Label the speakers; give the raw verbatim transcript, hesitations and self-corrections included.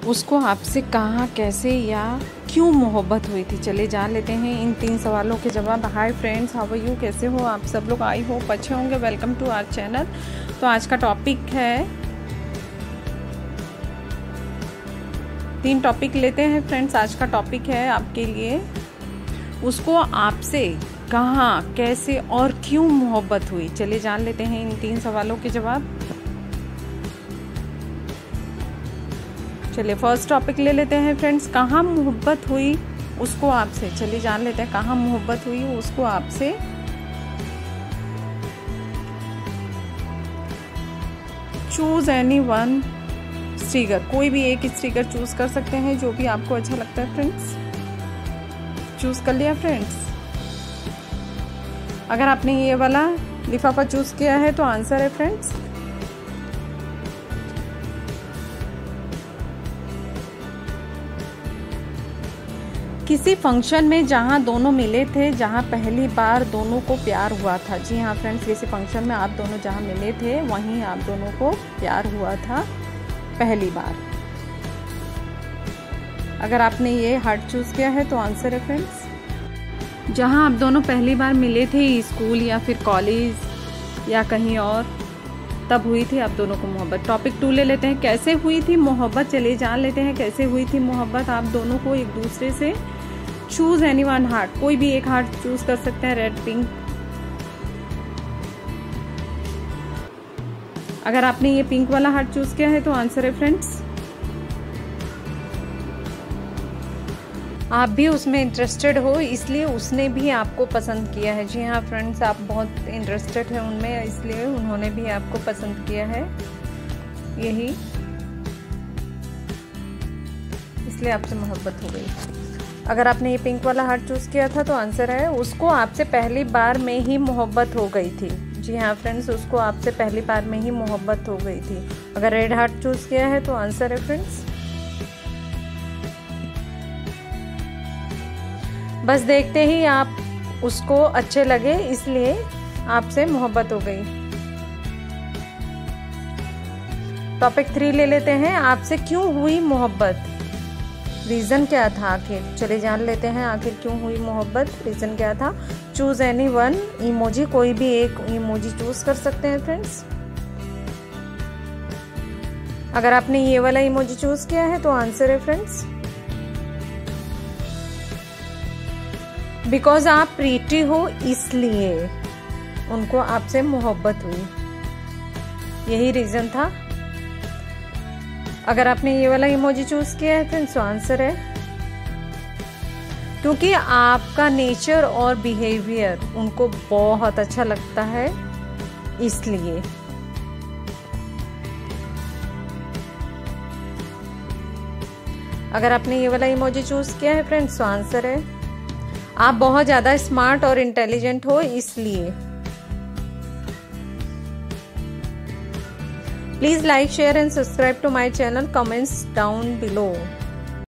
Speaker 1: उसको आपसे कहाँ, कैसे या क्यों मोहब्बत हुई थी। चले जान लेते हैं इन तीन सवालों के जवाब। Hi friends, how are you, कैसे हो आप सब लोग। आई होप अच्छे होंगे। Welcome to our channel. तो आज का टॉपिक है, तीन टॉपिक लेते हैं फ्रेंड्स। आज का टॉपिक है आपके लिए, उसको आपसे कहाँ, कैसे और क्यों मोहब्बत हुई। चले जान लेते हैं इन तीन सवालों के जवाब। चलिए फर्स्ट टॉपिक ले लेते हैं फ्रेंड्स, कहाँ मोहब्बत हुई उसको आपसे। चलिए जान लेते हैं कहाँ मोहब्बत हुई उसको आपसे। चूज एनी वन स्टिकर, कोई भी एक स्टिकर चूज कर सकते हैं जो भी आपको अच्छा लगता है फ्रेंड्स। चूज कर लिया फ्रेंड्स। अगर आपने ये वाला लिफाफा चूज किया है तो आंसर है फ्रेंड्स किसी फंक्शन में जहां दोनों मिले थे, जहां पहली बार दोनों को प्यार हुआ था। जी हाँ फ्रेंड्स, किसी फंक्शन में आप दोनों जहां मिले थे वहीं आप दोनों को प्यार हुआ था पहली बार। अगर आपने ये हार्ट चूज किया है तो आंसर है फ्रेंड्स जहां आप दोनों पहली बार मिले थे, स्कूल या फिर कॉलेज या कहीं और, तब हुई थी आप दोनों को मोहब्बत। टॉपिक टू ले लेते हैं, कैसे हुई थी मोहब्बत। चलिए जान लेते हैं कैसे हुई थी मोहब्बत आप दोनों को एक दूसरे से। चूज एनी वन हार्ट, कोई भी एक हार्ट चूज कर सकते हैं, रेड पिंक। अगर आपने ये पिंक वाला हार्ट चूज किया है तो आंसर है फ्रेंड्स आप भी उसमें इंटरेस्टेड हो, इसलिए उसने भी आपको पसंद किया है। जी हाँ फ्रेंड्स, आप बहुत इंटरेस्टेड हैं उनमें, इसलिए उन्होंने भी आपको पसंद किया है, यही इसलिए आपसे मोहब्बत हो गई। अगर आपने ये पिंक वाला हार्ट चूज किया था तो आंसर है उसको आपसे पहली बार में ही मोहब्बत हो गई थी। जी हाँ फ्रेंड्स, उसको आपसे पहली बार में ही मोहब्बत हो गई थी। अगर रेड हार्ट चूज किया है तो आंसर है फ्रेंड्स बस देखते ही आप उसको अच्छे लगे, इसलिए आपसे मोहब्बत हो गई। टॉपिक थ्री ले लेते हैं, आपसे क्यों हुई मोहब्बत, रीजन क्या था आखिर। चले जान लेते हैं आखिर क्यों हुई मोहब्बत, रीजन क्या था। चूज एनी वन इमोजी, कोई भी एक इमोजी चूज कर सकते हैं फ्रेंड्स। अगर आपने ये वाला इमोजी चूज किया है तो आंसर है फ्रेंड्स बिकॉज आप प्रीटी हो, इसलिए उनको आपसे मोहब्बत हुई, यही रीजन था। अगर आपने ये वाला इमोजी चूज किया है फ्रेंड्स तो आंसर है क्योंकि आपका नेचर और बिहेवियर उनको बहुत अच्छा लगता है, इसलिए। अगर आपने ये वाला इमोजी चूज किया है फ्रेंड्स तो आंसर है आप बहुत ज्यादा स्मार्ट और इंटेलिजेंट हो, इसलिए। Please like, share and subscribe to my channel. Comments down below.